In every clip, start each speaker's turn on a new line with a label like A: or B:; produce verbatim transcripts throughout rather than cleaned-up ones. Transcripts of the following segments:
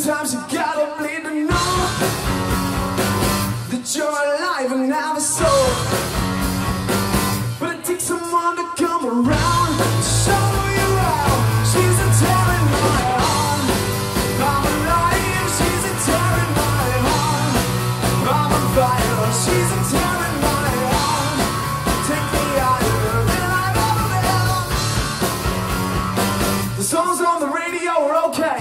A: Sometimes you gotta bleed to know that you're alive and have a soul. But it takes someone to come around to show you how. She's a tear in my heart. I'm alive, she's a tear in my heart. I'm on fire, she's a tear in my heart. Take me higher than I've ever been. The songs on the radio are okay.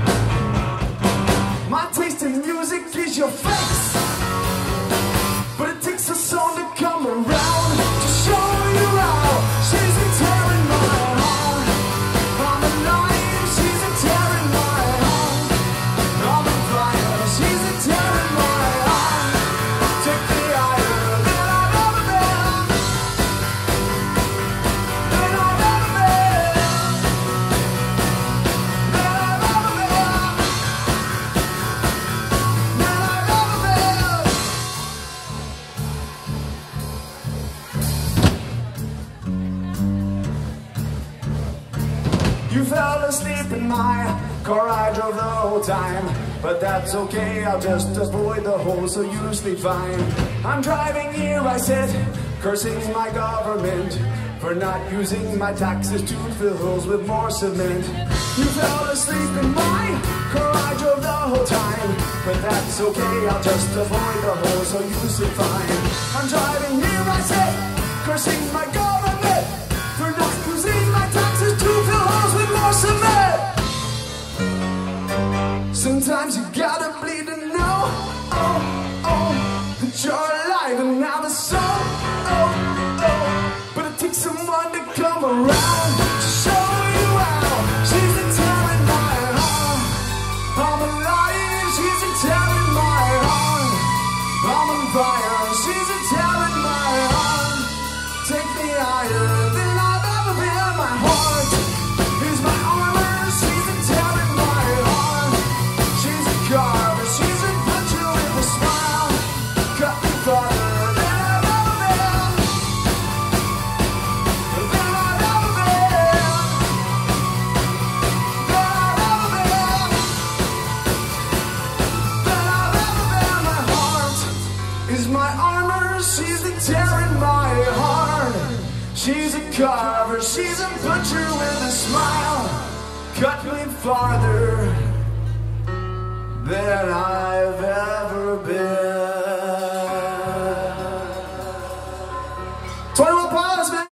A: My taste in music is your face. But it takes a song to come around to show you how. She's a tear in my heart. I'm alive, she's a tear in my heart. I'm on fire, she's a tear in my heart. Take me higher than I've ever been. Than I've ever been. Than I've ever been. Than I've ever been. You fell asleep in my car, I drove the whole time. But that's okay, I'll just avoid the hole so you sleep fine. I'm driving here, I said, cursing my government for not using my taxes to fill holes with more cement. You fell asleep in my car, I drove the whole time. But that's okay, I'll just avoid the hole so you sleep fine. I'm driving here, I said, cursing my government for not using my taxes to fill holes with more cement. Sometimes you gotta bleed to know, oh, oh, that you're alive and have a soul, oh, oh. But it takes someone to come around to show you how. She's a tear in my heart. I'm alive, she's a tear in my heart. I'm on fire, she's a tear in my heart. Take me higher than I've ever been. My heart is my armor, she's a tear in my heart. She's a carver, she's a butcher with a smile. Cut me farther than I've ever been. Than I've ever been. Than I've ever been. Than I've ever been. My heart is my armor, she's the tear in my heart. She's a carver, she's a butcher with a smile. Cut me farther than I've ever been. twenty-one pilots, man.